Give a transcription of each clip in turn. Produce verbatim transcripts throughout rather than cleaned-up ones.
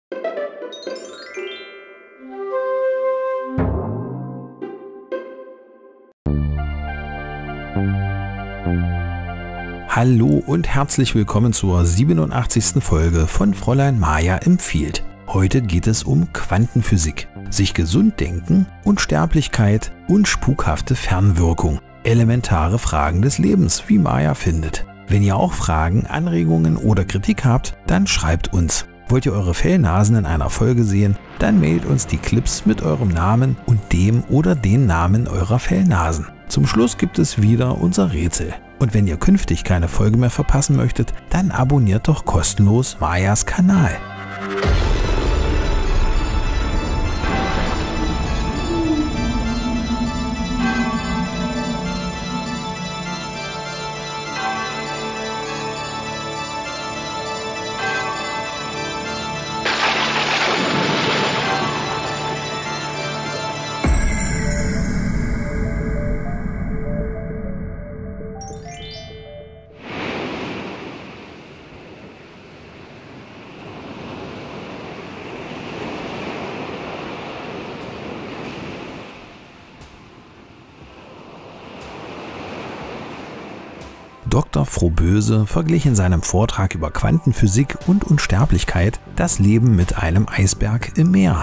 Hallo und herzlich willkommen zur siebenundachtzigsten Folge von Fräulein Maja empfiehlt. Heute geht es um Quantenphysik, sich gesund denken, Unsterblichkeit und spukhafte Fernwirkung. Elementare Fragen des Lebens, wie Maja findet. Wenn ihr auch Fragen, Anregungen oder Kritik habt, dann schreibt uns. Wollt ihr eure Fellnasen in einer Folge sehen, dann mailt uns die Clips mit eurem Namen und dem oder den Namen eurer Fellnasen. Zum Schluss gibt es wieder unser Rätsel. Und wenn ihr künftig keine Folge mehr verpassen möchtet, dann abonniert doch kostenlos Majas Kanal. Doktor Froboese verglich in seinem Vortrag über Quantenphysik und Unsterblichkeit das Leben mit einem Eisberg im Meer.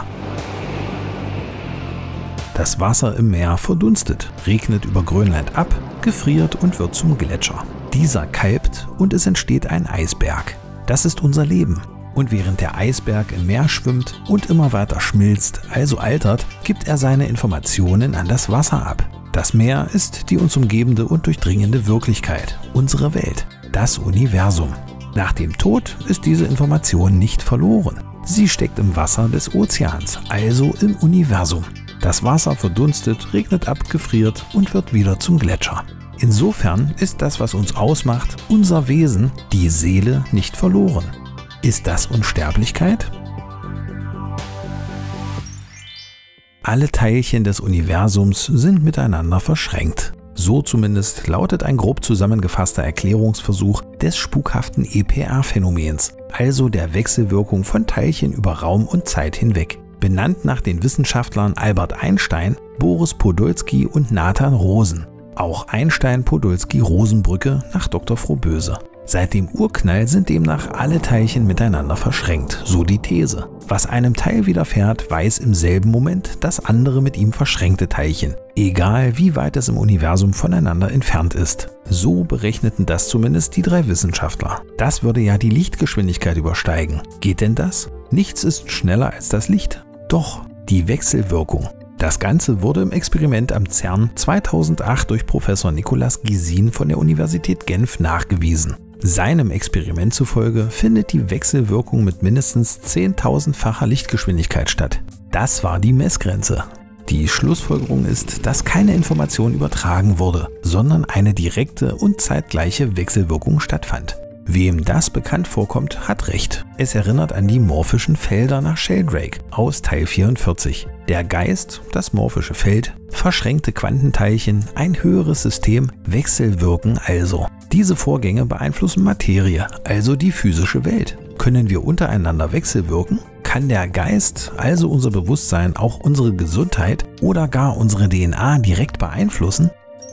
Das Wasser im Meer verdunstet, regnet über Grönland ab, gefriert und wird zum Gletscher. Dieser kalbt und es entsteht ein Eisberg. Das ist unser Leben. Und während der Eisberg im Meer schwimmt und immer weiter schmilzt, also altert, gibt er seine Informationen an das Wasser ab. Das Meer ist die uns umgebende und durchdringende Wirklichkeit, unsere Welt, das Universum. Nach dem Tod ist diese Information nicht verloren. Sie steckt im Wasser des Ozeans, also im Universum. Das Wasser verdunstet, regnet ab, gefriert und wird wieder zum Gletscher. Insofern ist das, was uns ausmacht, unser Wesen, die Seele, nicht verloren. Ist das Unsterblichkeit? Alle Teilchen des Universums sind miteinander verschränkt. So zumindest lautet ein grob zusammengefasster Erklärungsversuch des spukhaften E P R-Phänomens, also der Wechselwirkung von Teilchen über Raum und Zeit hinweg. Benannt nach den Wissenschaftlern Albert Einstein, Boris Podolsky und Nathan Rosen. Auch Einstein-Podolsky-Rosen-Brücke nach Doktor Froboese. Seit dem Urknall sind demnach alle Teilchen miteinander verschränkt, so die These. Was einem Teil widerfährt, weiß im selben Moment das andere mit ihm verschränkte Teilchen, egal wie weit es im Universum voneinander entfernt ist. So berechneten das zumindest die drei Wissenschaftler. Das würde ja die Lichtgeschwindigkeit übersteigen. Geht denn das? Nichts ist schneller als das Licht. Doch, die Wechselwirkung. Das Ganze wurde im Experiment am CERN zweitausendacht durch Professor Nicolas Gisin von der Universität Genf nachgewiesen. Seinem Experiment zufolge findet die Wechselwirkung mit mindestens zehntausendfacher Lichtgeschwindigkeit statt. Das war die Messgrenze. Die Schlussfolgerung ist, dass keine Information übertragen wurde, sondern eine direkte und zeitgleiche Wechselwirkung stattfand. Wem das bekannt vorkommt, hat recht. Es erinnert an die morphischen Felder nach Sheldrake aus Teil vierundvierzig. Der Geist, das morphische Feld, verschränkte Quantenteilchen, ein höheres System, wechselwirken also. Diese Vorgänge beeinflussen Materie, also die physische Welt. Können wir untereinander wechselwirken? Kann der Geist, also unser Bewusstsein, auch unsere Gesundheit oder gar unsere D N A direkt beeinflussen?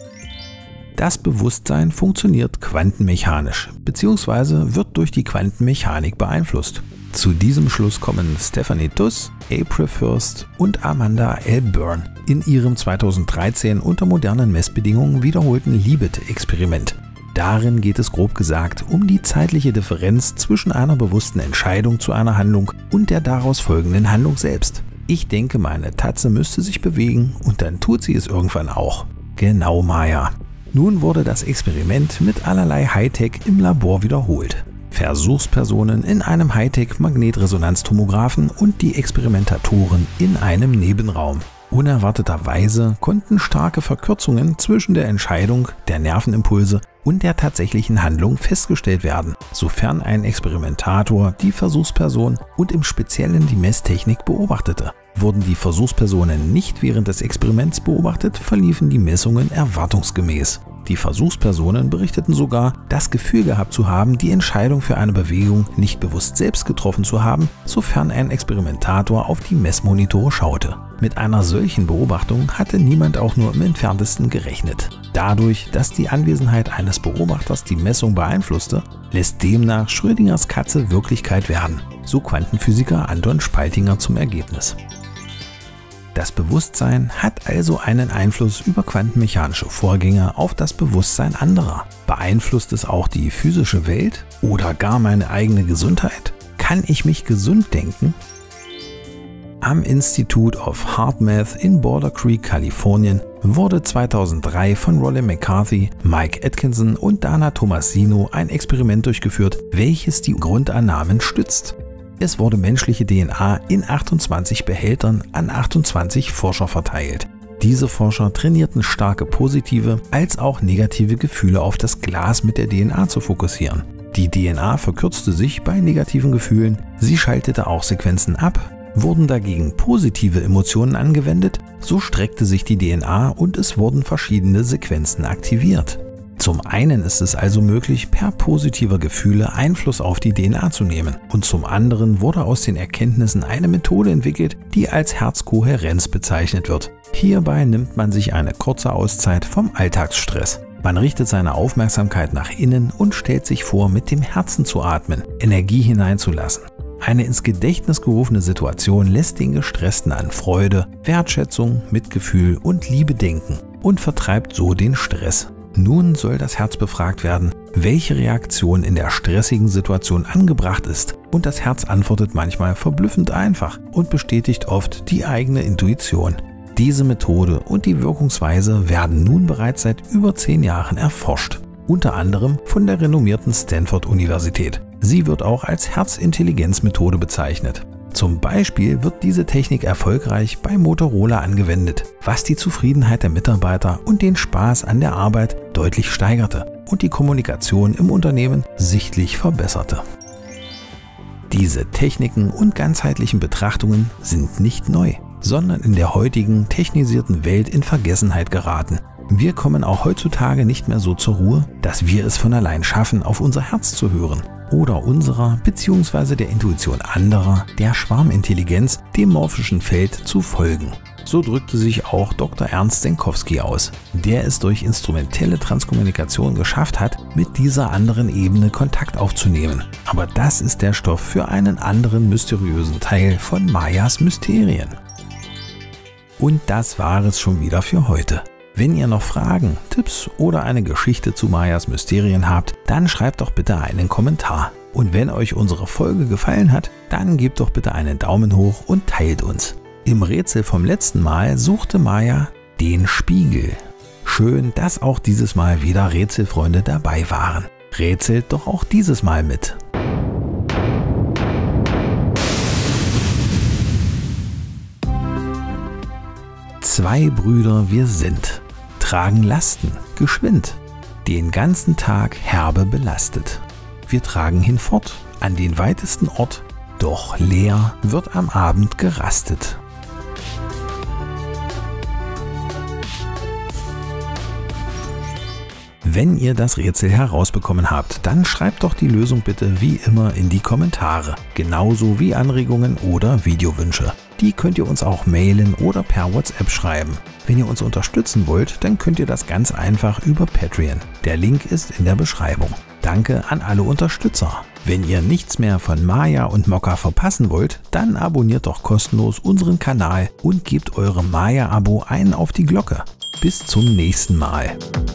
Das Bewusstsein funktioniert quantenmechanisch bzw. wird durch die Quantenmechanik beeinflusst. Zu diesem Schluss kommen Stephanie Tuss, April First und Amanda L. Byrne in ihrem zweitausenddreizehn unter modernen Messbedingungen wiederholten Libet-Experiment. Darin geht es grob gesagt um die zeitliche Differenz zwischen einer bewussten Entscheidung zu einer Handlung und der daraus folgenden Handlung selbst. Ich denke, meine Tatze müsste sich bewegen und dann tut sie es irgendwann auch. Genau, Maja. Nun wurde das Experiment mit allerlei Hightech im Labor wiederholt. Versuchspersonen in einem Hightech-Magnetresonanztomographen und die Experimentatoren in einem Nebenraum. Unerwarteterweise konnten starke Verkürzungen zwischen der Entscheidung, der Nervenimpulse und der tatsächlichen Handlung festgestellt werden, sofern ein Experimentator die Versuchsperson und im Speziellen die Messtechnik beobachtete. Wurden die Versuchspersonen nicht während des Experiments beobachtet, verliefen die Messungen erwartungsgemäß. Die Versuchspersonen berichteten sogar, das Gefühl gehabt zu haben, die Entscheidung für eine Bewegung nicht bewusst selbst getroffen zu haben, sofern ein Experimentator auf die Messmonitore schaute. Mit einer solchen Beobachtung hatte niemand auch nur im entferntesten gerechnet. Dadurch, dass die Anwesenheit eines Beobachters die Messung beeinflusste, lässt demnach Schrödingers Katze Wirklichkeit werden. So Quantenphysiker Anton Spaltinger zum Ergebnis. Das Bewusstsein hat also einen Einfluss über quantenmechanische Vorgänge auf das Bewusstsein anderer. Beeinflusst es auch die physische Welt oder gar meine eigene Gesundheit? Kann ich mich gesund denken? Am Institute of Hard Math in Boulder Creek, Kalifornien, wurde zweitausenddrei von Rollin McCarthy, Mike Atkinson und Dana Tomasino ein Experiment durchgeführt, welches die Grundannahmen stützt. Es wurde menschliche D N A in achtundzwanzig Behältern an achtundzwanzig Forscher verteilt. Diese Forscher trainierten starke positive als auch negative Gefühle auf das Glas mit der D N A zu fokussieren. Die D N A verkürzte sich bei negativen Gefühlen, sie schaltete auch Sequenzen ab. Wurden dagegen positive Emotionen angewendet, so streckte sich die D N A und es wurden verschiedene Sequenzen aktiviert. Zum einen ist es also möglich, per positiver Gefühle Einfluss auf die D N A zu nehmen und zum anderen wurde aus den Erkenntnissen eine Methode entwickelt, die als Herzkohärenz bezeichnet wird. Hierbei nimmt man sich eine kurze Auszeit vom Alltagsstress. Man richtet seine Aufmerksamkeit nach innen und stellt sich vor, mit dem Herzen zu atmen, Energie hineinzulassen. Eine ins Gedächtnis gerufene Situation lässt den Gestressten an Freude, Wertschätzung, Mitgefühl und Liebe denken und vertreibt so den Stress. Nun soll das Herz befragt werden, welche Reaktion in der stressigen Situation angebracht ist, und das Herz antwortet manchmal verblüffend einfach und bestätigt oft die eigene Intuition. Diese Methode und die Wirkungsweise werden nun bereits seit über zehn Jahren erforscht, unter anderem von der renommierten Stanford-Universität. Sie wird auch als Herzintelligenzmethode bezeichnet. Zum Beispiel wird diese Technik erfolgreich bei Motorola angewendet, was die Zufriedenheit der Mitarbeiter und den Spaß an der Arbeit deutlich steigerte und die Kommunikation im Unternehmen sichtlich verbesserte. Diese Techniken und ganzheitlichen Betrachtungen sind nicht neu, sondern in der heutigen technisierten Welt in Vergessenheit geraten. Wir kommen auch heutzutage nicht mehr so zur Ruhe, dass wir es von allein schaffen, auf unser Herz zu hören oder unserer bzw. der Intuition anderer, der Schwarmintelligenz, dem morphischen Feld zu folgen. So drückte sich auch Doktor Ernst Senkowski aus, der es durch instrumentelle Transkommunikation geschafft hat, mit dieser anderen Ebene Kontakt aufzunehmen. Aber das ist der Stoff für einen anderen mysteriösen Teil von Mayas Mysterien. Und das war es schon wieder für heute. Wenn ihr noch Fragen, Tipps oder eine Geschichte zu Mayas Mysterien habt, dann schreibt doch bitte einen Kommentar. Und wenn euch unsere Folge gefallen hat, dann gebt doch bitte einen Daumen hoch und teilt uns. Im Rätsel vom letzten Mal suchte Maya den Spiegel. Schön, dass auch dieses Mal wieder Rätselfreunde dabei waren. Rätselt doch auch dieses Mal mit. Zwei Brüder wir sind, tragen Lasten, geschwind, den ganzen Tag herbe belastet. Wir tragen hinfort, an den weitesten Ort, doch leer wird am Abend gerastet. Wenn ihr das Rätsel herausbekommen habt, dann schreibt doch die Lösung bitte wie immer in die Kommentare, genauso wie Anregungen oder Videowünsche. Die könnt ihr uns auch mailen oder per WhatsApp schreiben. Wenn ihr uns unterstützen wollt, dann könnt ihr das ganz einfach über Patreon. Der Link ist in der Beschreibung. Danke an alle Unterstützer. Wenn ihr nichts mehr von Maya und Mokka verpassen wollt, dann abonniert doch kostenlos unseren Kanal und gebt eurem Maya-Abo einen auf die Glocke. Bis zum nächsten Mal.